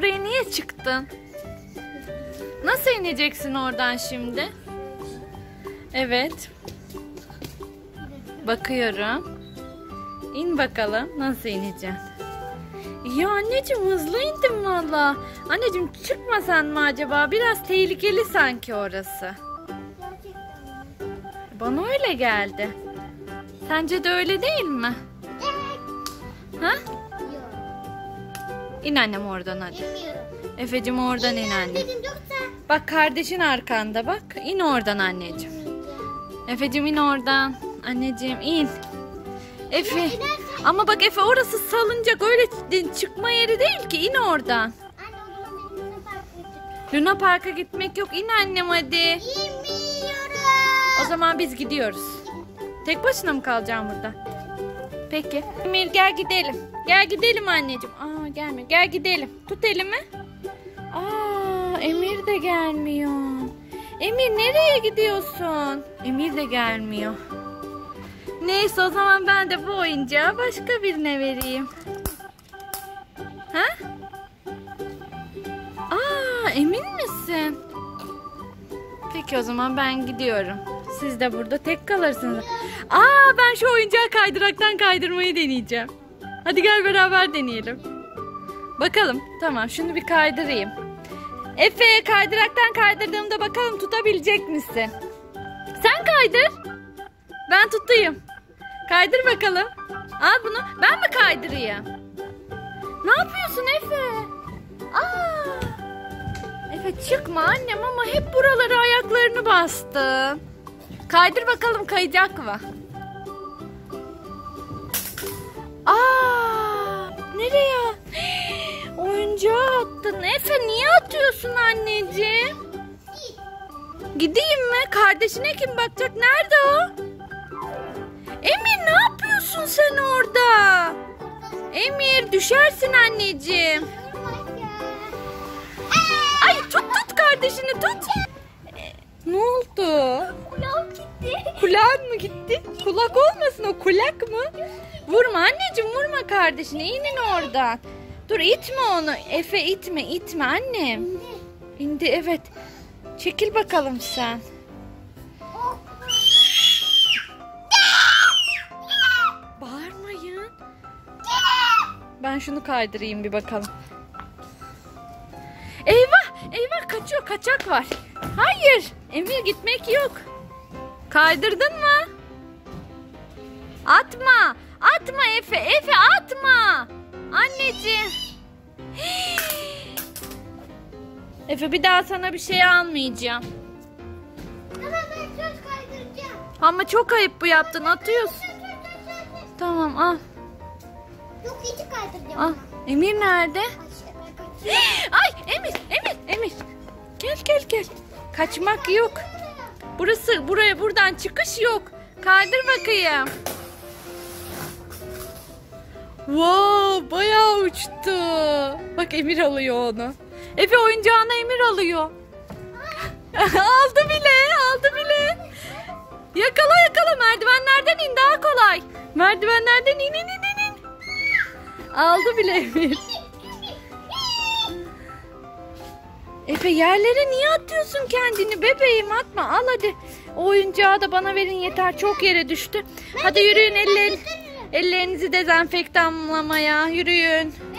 oraya niye çıktın? Nasıl ineceksin oradan şimdi? Evet. Bakıyorum. İn bakalım. Nasıl ineceksin? Ya anneciğim hızlı indim valla. Anneciğim çıkmasan mı acaba? Biraz tehlikeli sanki orası. Bana öyle geldi. Sence de öyle değil mi? Ha? İn annem oradan hadi. Efeciğim oradan in anne. Bak kardeşin arkanda bak. İn oradan anneciğim. Efeciğim in oradan. Anneciğim in. Efe. Ama bak Efe orası salıncak, öyle çıkma yeri değil ki. İn oradan. Luna Park'a gitmek yok. İn annem hadi. İnmiyorum. O zaman biz gidiyoruz. Tek başına mı kalacağım burada? Peki. Emir gel gidelim. Gel gidelim anneciğim. Aa gelmiyor. Gel gidelim. Tut elimi. Aa Emir de gelmiyor. Emir nereye gidiyorsun? Emir de gelmiyor. Neyse o zaman ben de bu oyuncağı başka birine vereyim. Ha? Aa emin misin? Peki o zaman ben gidiyorum. Siz de burada tek kalırsınız. Aa ben şu oyuncağı kaydıraktan kaydırmayı deneyeceğim. Hadi gel beraber deneyelim. Bakalım. Tamam şunu bir kaydırayım. Efe kaydıraktan kaydırdığımda bakalım tutabilecek misin? Sen kaydır. Ben tutayım. Kaydır bakalım. Al bunu. Ben mi kaydırayım? Ne yapıyorsun Efe? Aa! Efe çıkma annem ama hep buralara ayaklarını bastın. Kaydır bakalım kayacak mı? Aa! Nereye? Oyuncağı attın. Efe niye atıyorsun anneciğim? Gideyim mi? Kardeşine kim bakacak? Nerede o? Emir ne yapıyorsun sen orada? Emir düşersin anneciğim. Ay tut kardeşini tut. Ne oldu? Kulağım gitti. Kulağın mı gitti? Kulak olmasın o kulak mı? Vurma anneciğim vurma kardeşine. İnin oradan. Dur itme onu. Efe itme annem. İndi evet. Çekil bakalım sen. Bağırmayın. Ben şunu kaydırayım bir bakalım. Eyvah kaçıyor, kaçak var. Hayır Emir gitmek yok. Kaydırdın mı? Atma Efe atma. Anneciğim. Efe bir daha sana bir şey almayacağım. Ama ben söz kaydıracağım. Ama çok ayıp bu yaptın, atıyorsun. Tamam al. Yok hiç kaydıracağım. Al. Emir nerede? Ay Emir. Gel. Kaçmak yok. Buradan çıkış yok. Kaydır bakayım. Wow, bayağı uçtu. Bak Emir alıyor onu. Efe oyuncağına Emir alıyor. Aldı bile. Yakala merdivenlerden in daha kolay. Merdivenlerden in. Aldı bile Emir. Efe yerlere niye atıyorsun kendini bebeğim, atma al hadi. O oyuncağı da bana verin yeter, çok yere düştü. Hadi yürüyün ellerinizi dezenfektanlamaya yürüyün.